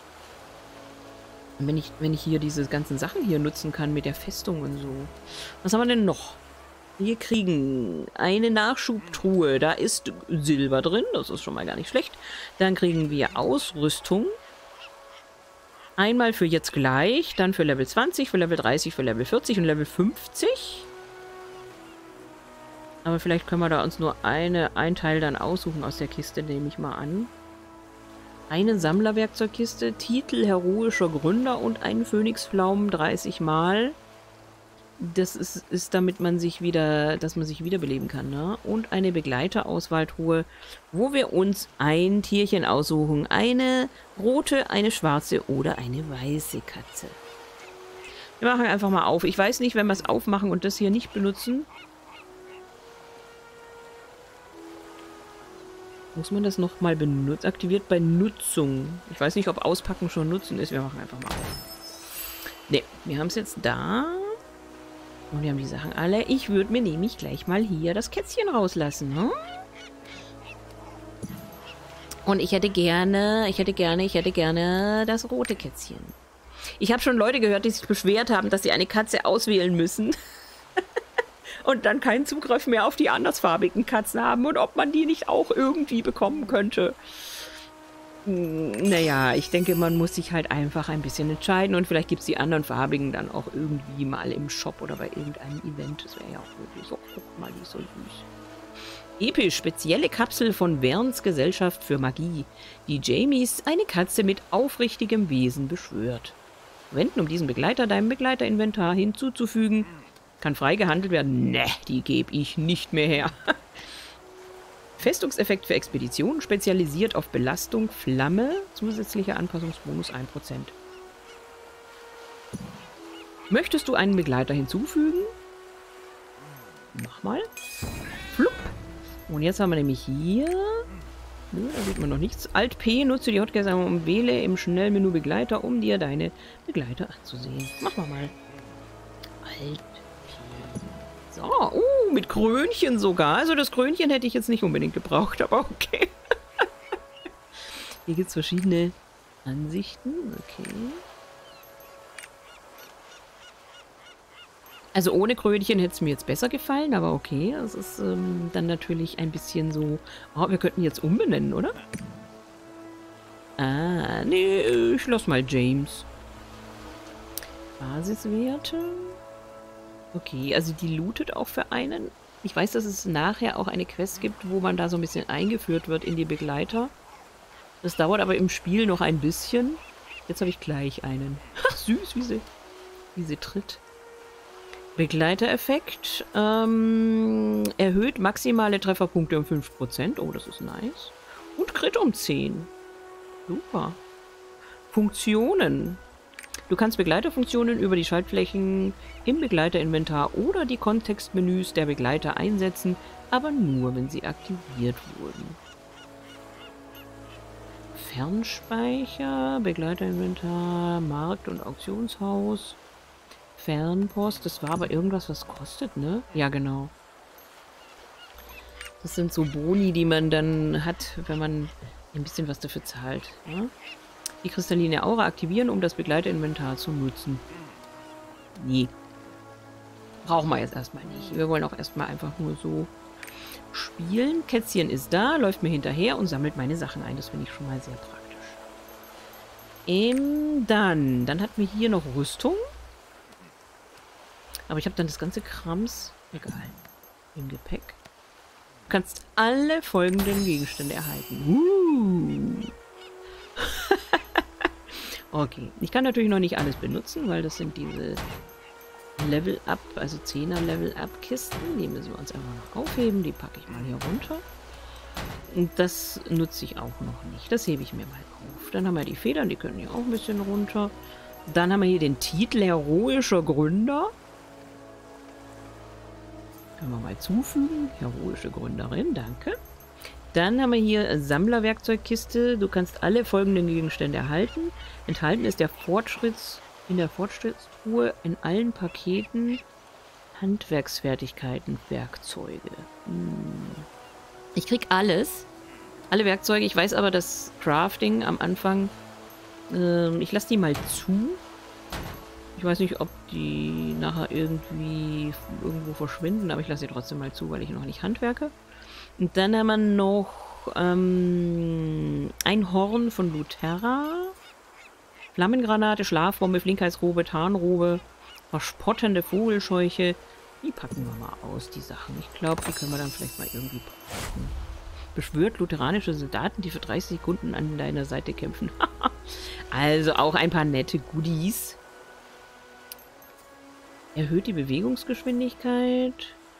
Wenn ich hier diese ganzen Sachen hier nutzen kann mit der Festung und so. Was haben wir denn noch? Wir kriegen eine Nachschubtruhe. Da ist Silber drin. Das ist schon mal gar nicht schlecht. Dann kriegen wir Ausrüstung. Einmal für jetzt gleich. Dann für Level 20, für Level 30, für Level 40 und Level 50. Aber vielleicht können wir da uns nur ein Teil dann aussuchen aus der Kiste, nehme ich mal an. Eine Sammlerwerkzeugkiste, Titel heroischer Gründer und einen Phönixpflaumen 30 Mal. Das ist damit man sich wiederbeleben kann, ne? Und eine Begleiterauswahltruhe, wo wir uns ein Tierchen aussuchen. Eine rote, eine schwarze oder eine weiße Katze. Wir machen einfach mal auf. Ich weiß nicht, wenn wir es aufmachen und das hier nicht benutzen. Muss man das nochmal benutzen? Aktiviert bei Nutzung. Ich weiß nicht, ob Auspacken schon Nutzen ist. Wir machen einfach mal auf. Ne, wir haben es jetzt da. Und wir haben die Sachen alle. Ich würde mir nämlich gleich mal hier das Kätzchen rauslassen. Hm? Und ich hätte gerne das rote Kätzchen. Ich habe schon Leute gehört, die sich beschwert haben, dass sie eine Katze auswählen müssen. Und dann keinen Zugriff mehr auf die andersfarbigen Katzen haben. Und ob man die nicht auch irgendwie bekommen könnte. Naja, ich denke, man muss sich halt einfach ein bisschen entscheiden. Und vielleicht gibt es die anderen farbigen dann auch irgendwie mal im Shop oder bei irgendeinem Event. Das wäre ja auch wirklich so. Guck mal, die ist so süß. Episch, spezielle Kapsel von Verns Gesellschaft für Magie, die Jamies, eine Katze mit aufrichtigem Wesen, beschwört. Verwenden, um diesen Begleiter deinem Begleiterinventar hinzuzufügen. Kann frei gehandelt werden. Ne, die gebe ich nicht mehr her. Festungseffekt für Expeditionen, spezialisiert auf Belastung, Flamme, zusätzlicher Anpassungsbonus 1%. Möchtest du einen Begleiter hinzufügen? Mach mal. Flupp. Und jetzt haben wir nämlich hier... Nö, da sieht man noch nichts. Alt P, nutze die Hotkeys und wähle im Schnellmenü Begleiter, um dir deine Begleiter anzusehen. Machen wir mal. Alt P. So, mit Krönchen sogar. Also das Krönchen hätte ich jetzt nicht unbedingt gebraucht, aber okay. Hier gibt es verschiedene Ansichten. Okay. Also ohne Krönchen hätte es mir jetzt besser gefallen, aber okay. Es ist dann natürlich ein bisschen so... Oh, wir könnten jetzt umbenennen, oder? Ah, nee, ich lass mal James. Basiswerte. Okay, also die lootet auch für einen. Ich weiß, dass es nachher auch eine Quest gibt, wo man da so ein bisschen eingeführt wird in die Begleiter. Das dauert aber im Spiel noch ein bisschen. Jetzt habe ich gleich einen. Ach, süß, wie sie tritt. Begleitereffekt. Erhöht maximale Trefferpunkte um 5%. Oh, das ist nice. Und Crit um 10. Super. Funktionen. Du kannst Begleiterfunktionen über die Schaltflächen im Begleiterinventar oder die Kontextmenüs der Begleiter einsetzen, aber nur, wenn sie aktiviert wurden. Fernspeicher, Begleiterinventar, Markt- und Auktionshaus. Fernpost, das war aber irgendwas, was kostet, ne? Ja, genau. Das sind so Boni, die man dann hat, wenn man ein bisschen was dafür zahlt. Ja? Die kristalline Aura aktivieren, um das Begleiterinventar zu nutzen. Nee. Brauchen wir jetzt erstmal nicht. Wir wollen auch erstmal einfach nur so spielen. Kätzchen ist da, läuft mir hinterher und sammelt meine Sachen ein. Das finde ich schon mal sehr praktisch. Dann hatten wir hier noch Rüstung. Aber ich habe dann das ganze Krams, egal, im Gepäck. Du kannst alle folgenden Gegenstände erhalten. Okay, ich kann natürlich noch nicht alles benutzen, weil das sind diese Level-Up, also 10er Level-Up-Kisten. Die müssen wir uns einfach noch aufheben. Die packe ich mal hier runter. Und das nutze ich auch noch nicht. Das hebe ich mir mal auf. Dann haben wir die Federn, die können hier auch ein bisschen runter. Dann haben wir hier den Titel Heroischer Gründer. Können wir mal zufügen. Heroische Gründerin, danke. Dann haben wir hier Sammlerwerkzeugkiste. Du kannst alle folgenden Gegenstände erhalten. Enthalten ist in der Fortschrittstruhe in allen Paketen Handwerksfertigkeiten, Werkzeuge. Ich krieg alles. Alle Werkzeuge. Ich weiß aber, das Crafting am Anfang, ich lasse die mal zu. Ich weiß nicht, ob die nachher irgendwo verschwinden, aber ich lasse sie trotzdem mal zu, weil ich noch nicht handwerke. Und dann haben wir noch ein Horn von Luterra. Flammengranate, Schlafbombe, Flinkheitsrobe, Tarnrobe, verspottende Vogelscheuche. Die packen wir mal aus, die Sachen. Ich glaube, die können wir dann vielleicht mal irgendwie brauchen. Beschwört lutheranische Soldaten, die für 30 Sekunden an deiner Seite kämpfen. Also auch ein paar nette Goodies. Erhöht die Bewegungsgeschwindigkeit.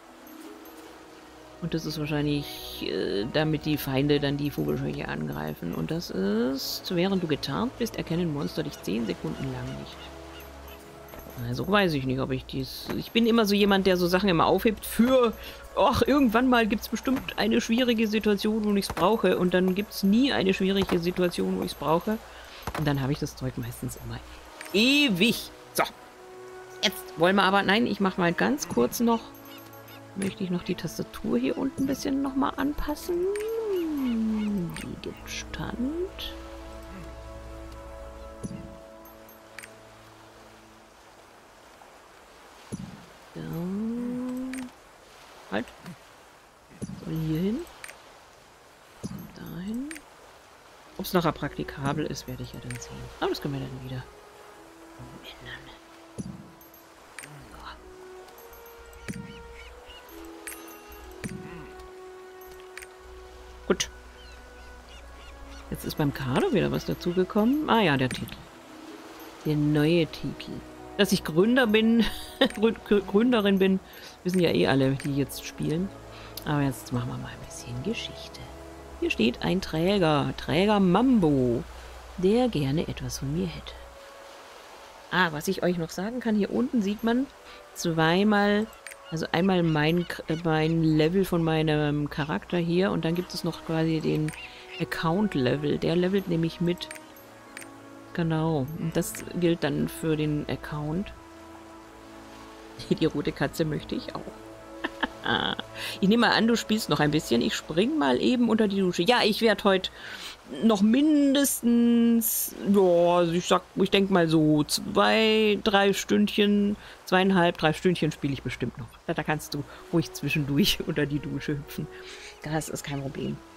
Und das ist wahrscheinlich, damit die Feinde dann die Vogelscheuche angreifen. Und das ist, während du getarnt bist, erkennen Monster dich 10 Sekunden lang nicht. Also weiß ich nicht, ob ich dies... Ich bin immer so jemand, der so Sachen immer aufhebt für... Ach, irgendwann mal gibt es bestimmt eine schwierige Situation, wo ich es brauche. Und dann gibt es nie eine schwierige Situation, wo ich es brauche. Und dann habe ich das Zeug meistens immer ewig. So. Jetzt wollen wir aber... Nein, ich mache mal ganz kurz noch... Möchte ich noch die Tastatur hier unten ein bisschen nochmal anpassen. Die gibt Stand. Ja. Halt. Soll hier hin. Dahin. Ob es nachher praktikabel ist, werde ich ja dann sehen. Aber das können wir dann wieder ändern. Gut. Jetzt ist beim Kader wieder was dazugekommen. Ah ja, der Titel. Der neue Titel. Dass ich Gründer bin, Gründerin bin, wissen ja eh alle, die jetzt spielen. Aber jetzt machen wir mal ein bisschen Geschichte. Hier steht ein Träger, Träger Mambo, der gerne etwas von mir hätte. Ah, was ich euch noch sagen kann, hier unten sieht man zweimal, also einmal mein Level von meinem Charakter hier und dann gibt es noch quasi den Account-Level. Der levelt nämlich mit. Genau, und das gilt dann für den Account. Die rote Katze möchte ich auch. Ich nehme mal an, du spielst noch ein bisschen. Ich spring mal eben unter die Dusche. Ja, ich werde heute noch mindestens, ja, also ich denke mal so 2-3 Stündchen, 2,5-3 Stündchen spiele ich bestimmt noch. Da kannst du ruhig zwischendurch unter die Dusche hüpfen. Das ist kein Problem.